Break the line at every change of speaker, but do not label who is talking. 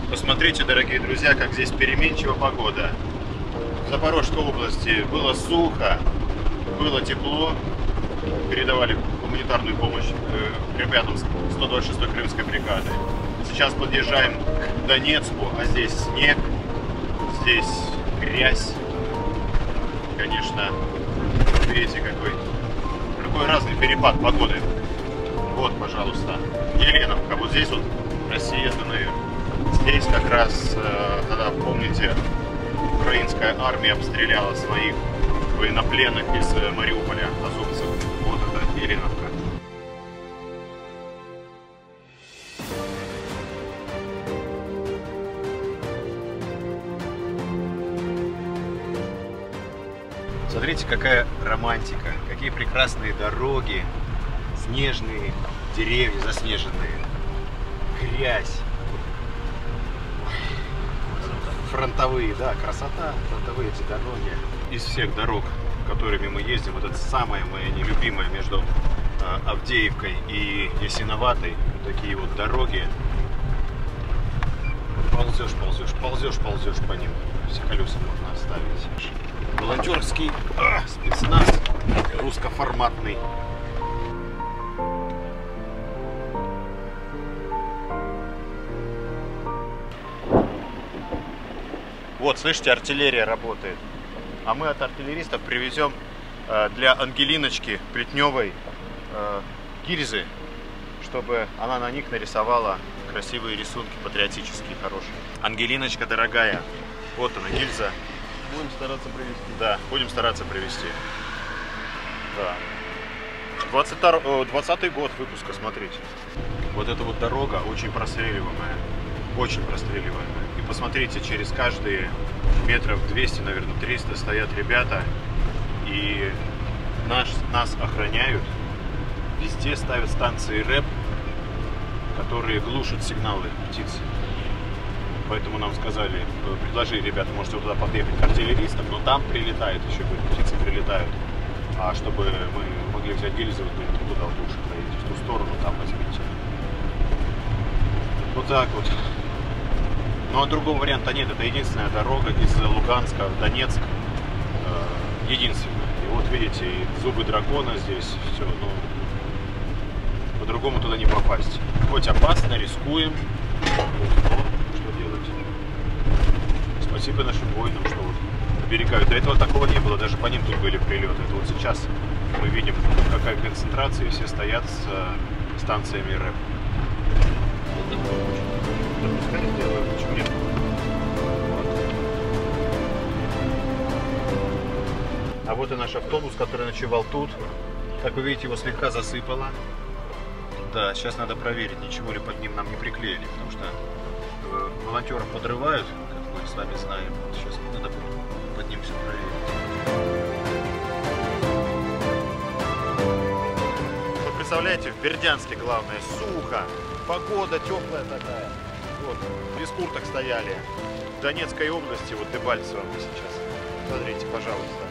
Посмотрите, дорогие друзья, как здесь переменчива погода. В Запорожской области было сухо, было тепло, передавали гуманитарную помощь ребятам 126-й Крымской бригады. Сейчас подъезжаем к Донецку, а здесь снег, здесь грязь. Конечно, видите, какой разный перепад погоды. Вот, пожалуйста, Еленовка, вот здесь вот Россия, здесь как раз, тогда, помните, украинская армия обстреляла своих военнопленных из Мариуполя, азовцев. Вот это Еленовка. Смотрите, какая романтика, какие прекрасные дороги, снежные деревья заснеженные, грязь, фронтовые, да, красота, фронтовые эти дороги. Из всех дорог, которыми мы ездим, вот это самая моя нелюбимая между Авдеевкой и Ясиноватой, вот такие вот дороги. Ползешь, ползешь, ползешь, ползешь по ним, все колеса можно оставить. Волонтерский спецназ русскоформатный. Вот, слышите, артиллерия работает. А мы от артиллеристов привезем для Ангелиночки Плетневой гильзы, чтобы она на них нарисовала красивые рисунки, патриотические, хорошие. Ангелиночка дорогая, вот она гильза.
Будем стараться привезти.
Да, будем стараться привезти. Да. 20-й год выпуска, смотрите. Вот эта вот дорога очень простреливаемая. Очень простреливаемая. И посмотрите, через каждые метров 200, наверное, 300 стоят ребята. И нас охраняют. Везде ставят станции РЭП, которые глушат сигналы птиц. Поэтому нам сказали, предложили, ребята, можете вот туда подъехать к артиллеристам, но там прилетает еще, птицы прилетают. А чтобы мы могли взять гильзы, вот туда лучше проедете, в ту сторону, там возьмите. Вот так вот. Ну а другого варианта нет, это единственная дорога из Луганска в Донецк. Единственная. И вот видите, и зубы дракона здесь, все, ну, по-другому туда не попасть. Хоть опасно, рискуем. Спасибо нашим воинам, что вот оберегают. До этого такого не было, даже по ним тут были прилеты. Это вот сейчас мы видим, какая концентрация, и все стоят с станциями РЭП. Да пускай сделают, почему нет? А вот и наш автобус, который ночевал тут. Как вы видите, его слегка засыпало. Да, сейчас надо проверить, ничего ли под ним нам не приклеили, потому что волонтеров подрывают, как мы с вами знаем. Сейчас надо будет под ним все проверить. Вы представляете, в Бердянске главное сухо, погода теплая такая. Вот, без курток стояли. В Донецкой области, вот Дебальцево мы сейчас. Смотрите, пожалуйста.